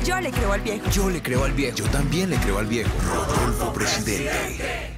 Yo le creo al viejo. Yo le creo al viejo. Yo también le creo al viejo. Rodolfo Presidente.